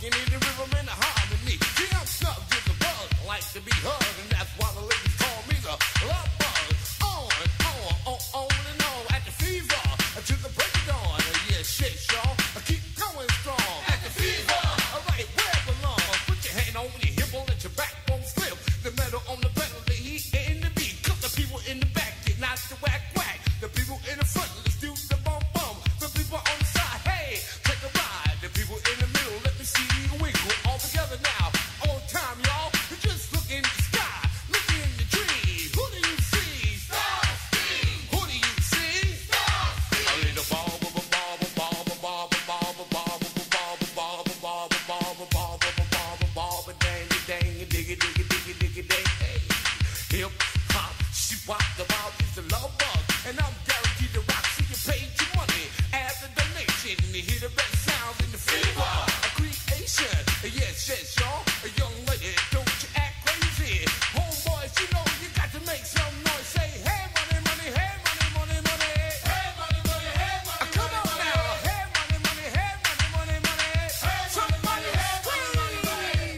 rocking in the rhythm and the harmony. See, I'm snubbed to the bug, like to be hugged, and that's why the ladies call me the love bug. On and on, at the fever, to the break of dawn. Yeah, shit, y'all, I keep going strong. At the fever, alright, where it belongs. Put your hand on your hip, won't let your backbone slip. The metal on the pedal, the heat and the beat. Cause the people in the back get not the whack whack. The people in the front, let's do the bum bum. The people on the side, hey, take a ride. The people in the middle, let me see you wiggle. All together now, on time, y'all. Just look in the sky, look in the tree. Who do you see? Starski. Who do you see? Starski. A little ball, ball, ball, ball, ball, ball, ball, ball, ball, ball, ball, dang, diggy, dang. Hip hop, she walk the ball, it's the love bug, and I'm guaranteed to rock. So you paid your money as a donation. You hear the best sounds in the fever, a creation. Yes, y'all, a young lady, don't you act crazy. Homeboys, you know you got to make some noise. Say, hey, money, money, hey, money, money, money. Hey, money, money, hey, money, come on now. Hey, money, money, hey, money, money, money. Hey, somebody, hey, money, money, money.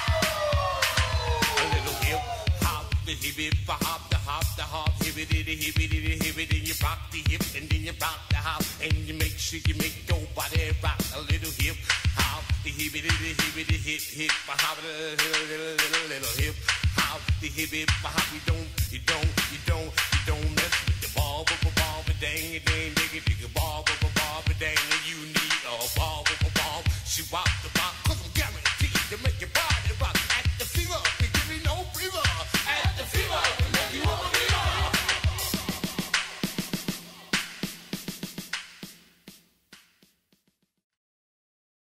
A little hip hop, the hip hop, the hop, hibbity, and you rock the hip, and then you rock the hop, and you make sure you make your body rock. A little hip hop, the hibbity, hip hop, little hip hop, the hip hop. You don't mess with the ball, dang, diggy, ball, dang. You need a ball, she rock.